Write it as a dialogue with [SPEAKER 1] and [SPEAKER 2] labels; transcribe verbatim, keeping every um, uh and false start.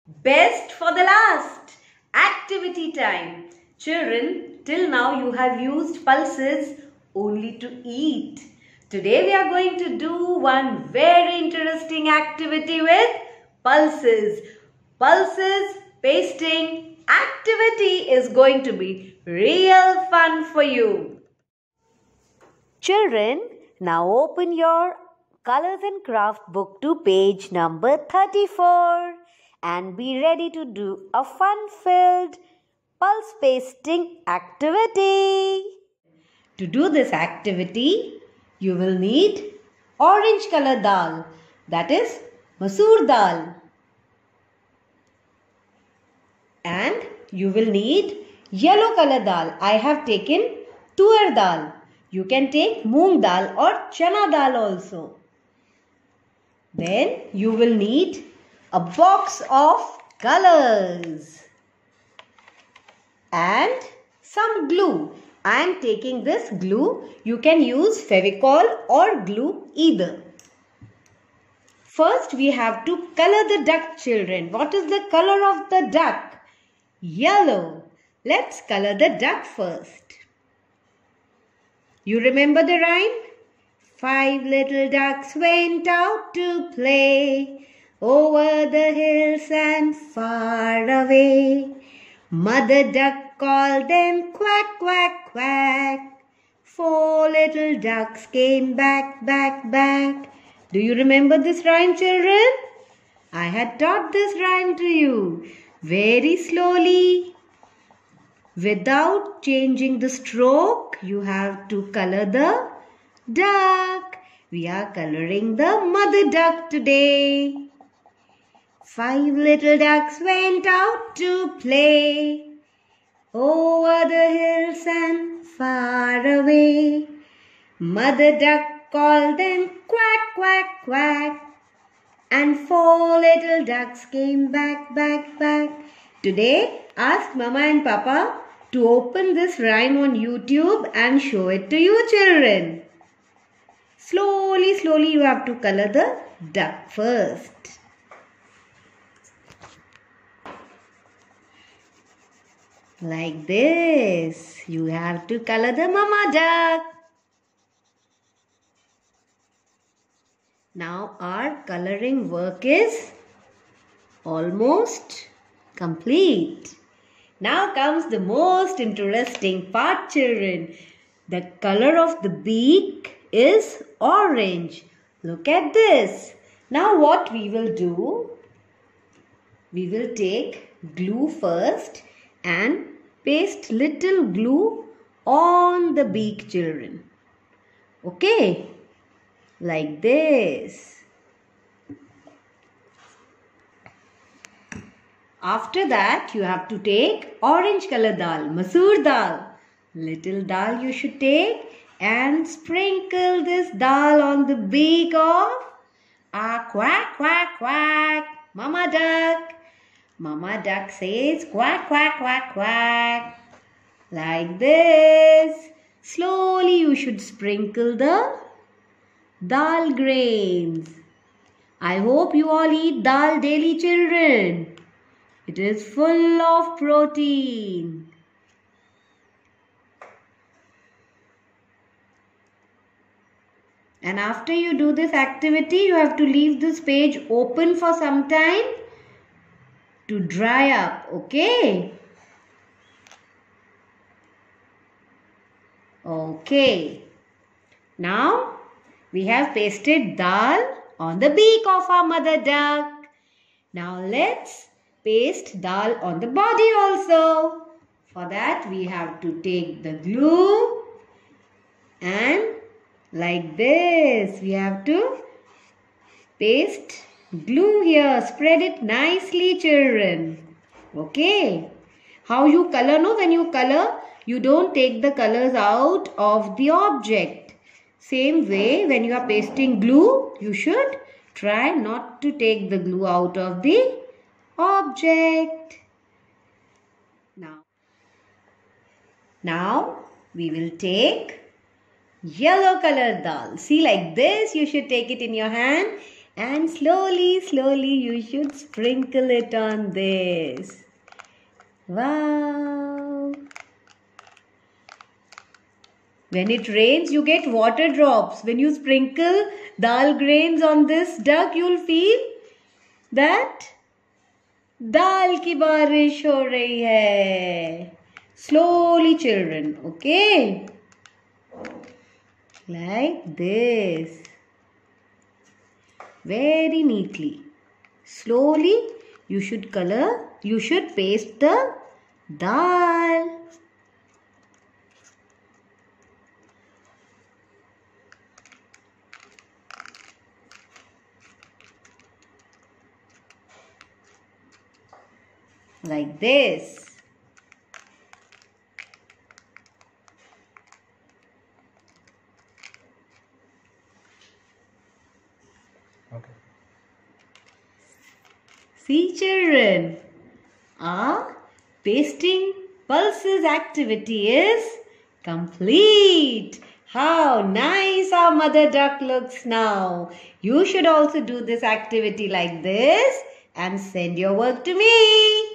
[SPEAKER 1] Best for the last. Activity time. Children, till now you have used pulses only to eat. Today we are going to do one very interesting activity with pulses. Pulses pasting activity is going to be real fun for you. Children, now open your Colors and Craft book to page number thirty-four and be ready to do a fun-filled pulse pasting activity. To do this activity, you will need orange color dal, that is masoor dal. And you will need yellow color dal. I have taken tuar dal. You can take moong dal or chana dal also. Then you will need a box of colors and some glue. I am taking this glue. You can use Fevicol or glue either. First we have to color the duck, children. What is the color of the duck? Yellow. Let's color the duck first. You remember the rhyme? Five little ducks went out to play over the hills and far away. Mother duck called them quack, quack, quack. Four little ducks came back, back, back. Do you remember this rhyme, children? I had taught this rhyme to you very slowly. Without changing the stroke, you have to color the duck. We are coloring the mother duck today. Five little ducks went out to play over the hills and far away. Mother duck called them quack, quack, quack. And four little ducks came back, back, back. Today, ask Mama and Papa to open this rhyme on YouTube and show it to you, children. Slowly, slowly you have to color the duck first. Like this. You have to color the mama duck. Now our coloring work is almost complete. Now comes the most interesting part, children. The color of the beak is orange. Look at this. Now what we will do? We will take glue first and paste little glue on the beak, children. Okay? Like this. After that, you have to take orange color dal, masoor dal. Little dal you should take and sprinkle this dal on the beak of a quack, quack, quack, mama duck. Mama duck says quack, quack, quack, quack. Like this. Slowly you should sprinkle the dal grains. I hope you all eat dal daily, children. It is full of protein. And after you do this activity, you have to leave this page open for some time to dry up. Okay? Okay. Now, we have pasted dal on the beak of our mother duck. Now, let's paste dal on the body also. For that, we have to take the glue and like this, we have to paste glue here. Spread it nicely, children. Okay. How you color? No, when you color, you don't take the colors out of the object. Same way, when you are pasting glue, you should try not to take the glue out of the object. Now, now we will take yellow color dal. See, like this, you should take it in your hand And slowly, slowly you should sprinkle it on this. Wow! When it rains, you get water drops. When you sprinkle dal grains on this duck, you'll feel that dal ki barish ho rahi hai. Slowly, children, okay? Like this. Very neatly. Slowly, you should color, you should paste the dal. Like this.
[SPEAKER 2] Okay.
[SPEAKER 1] See, children, our pasting pulses activity is complete. How nice our mother duck looks now. You should also do this activity like this and send your work to me.